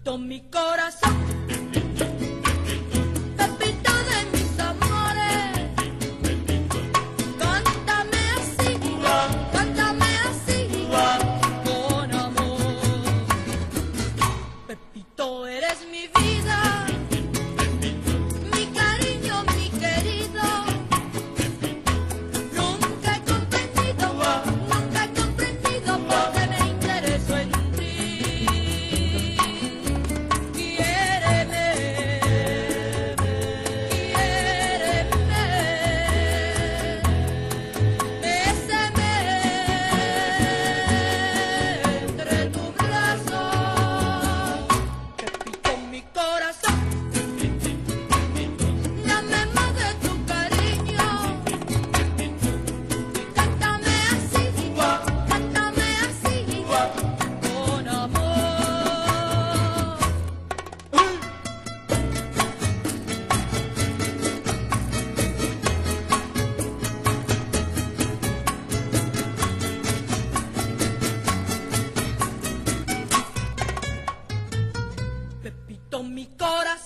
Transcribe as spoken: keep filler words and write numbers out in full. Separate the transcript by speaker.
Speaker 1: Pepito, mi corazón, Pepito de mis amores, cántame así, cántame así, con amor. Pepito, eres mi vida, mi cariño, mi querido. Nunca he comprendido, nunca he comprendido por qué me intereso en ti. Quiéreme, quiéreme, bésame entre tus brazos. Pepito, mi corazón, dame más de tu cariño. Cántame así, cántame así, con amor. Pepito, mi corazón.